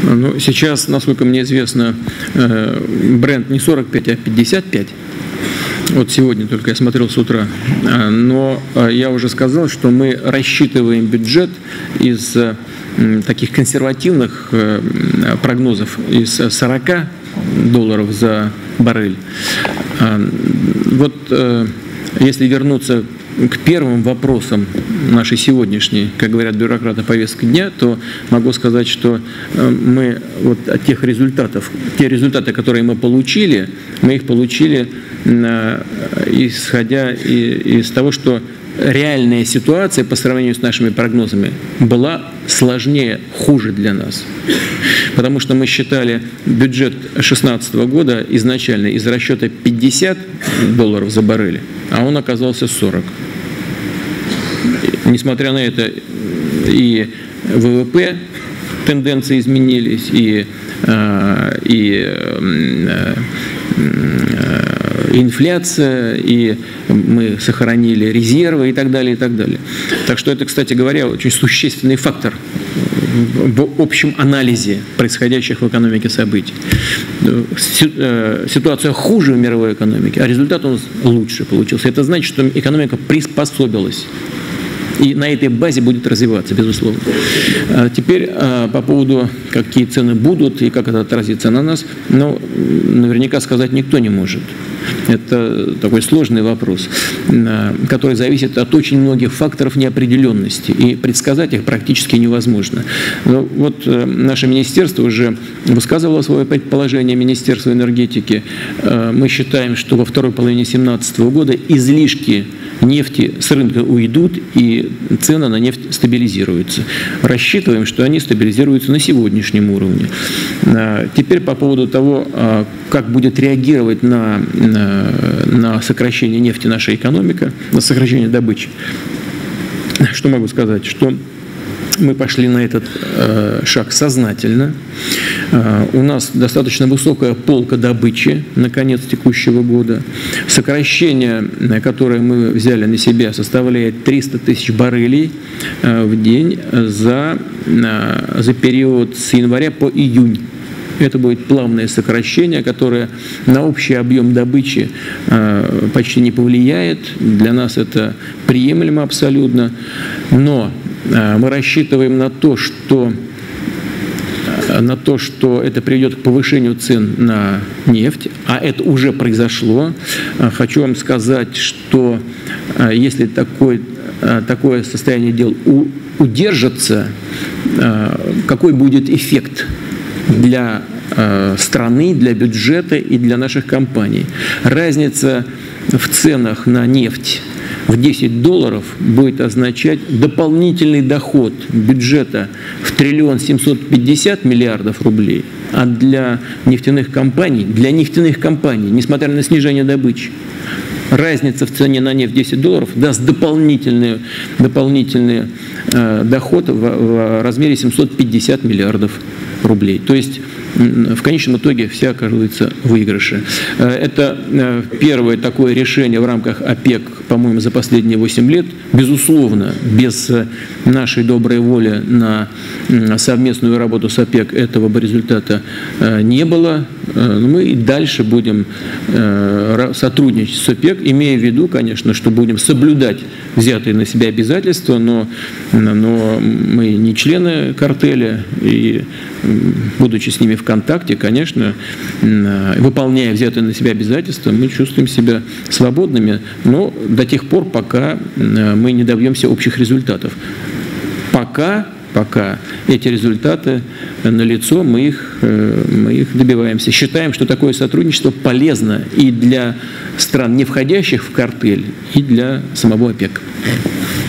Ну, сейчас, насколько мне известно, бренд не 45, а 55. Вот сегодня только я смотрел с утра. Но я уже сказал, что мы рассчитываем бюджет из таких консервативных прогнозов из $40 за баррель. Вот если вернуться к первым вопросам нашей сегодняшней, как говорят бюрократы, повестки дня, то могу сказать, что мы вот от тех результатов, те результаты, которые мы их получили, исходя из того, что реальная ситуация по сравнению с нашими прогнозами была сложнее, хуже для нас. Потому что мы считали бюджет 2016 года изначально из расчета $50 за баррель, а он оказался 40. Несмотря на это, и ВВП тенденции изменились, и инфляция, и мы сохранили резервы и так далее, и так далее. Так что это, кстати говоря, очень существенный фактор в общем анализе происходящих в экономике событий. Ситуация хуже в мировой экономике, а результат у нас лучше получился. Это значит, что экономика приспособилась. И на этой базе будет развиваться, безусловно. Теперь по поводу, какие цены будут и как это отразится на нас, ну, наверняка сказать никто не может. Это такой сложный вопрос, который зависит от очень многих факторов неопределенности, и предсказать их практически невозможно. Но вот наше министерство уже высказывало свое предположение, Министерство энергетики. Мы считаем, что во второй половине 2017 года излишки нефти с рынка уйдут, и цены на нефть стабилизируются. Рассчитываем, что они стабилизируются на сегодняшнем уровне. Теперь по поводу того, как будет реагировать на сокращение нефти наша экономика, на сокращение добычи. Что могу сказать? Что мы пошли на этот шаг сознательно. У нас достаточно высокая полка добычи на конец текущего года. Сокращение, которое мы взяли на себя, составляет 300 тысяч баррелей в день за период с января по июнь. Это будет плавное сокращение, которое на общий объем добычи почти не повлияет. Для нас это приемлемо абсолютно. Но мы рассчитываем на то, что это приведет к повышению цен на нефть, а это уже произошло. Хочу вам сказать, что если такое состояние дел удержится, какой будет эффект для страны, для бюджета и для наших компаний. Разница в ценах на нефть в $10 будет означать дополнительный доход бюджета в 1 750 000 000 000 рублей, а для нефтяных компаний, несмотря на снижение добычи, разница в цене на нефть $10 даст дополнительный доход в размере 750 миллиардов рублей. То есть в конечном итоге все оказываются в выигрыше. Это первое такое решение в рамках ОПЕК, по-моему, за последние 8 лет. Безусловно, без нашей доброй воли на совместную работу с ОПЕК этого бы результата не было. Мы и дальше будем сотрудничать с ОПЕК, имея в виду, конечно, что будем соблюдать взятые на себя обязательства, но мы не члены картеля, и будучи с ними в контакте, конечно, выполняя взятые на себя обязательства, мы чувствуем себя свободными, но до тех пор, пока мы не добьемся общих результатов. Пока эти результаты налицо, мы их добиваемся. Считаем, что такое сотрудничество полезно и для стран, не входящих в картель, и для самого ОПЕК.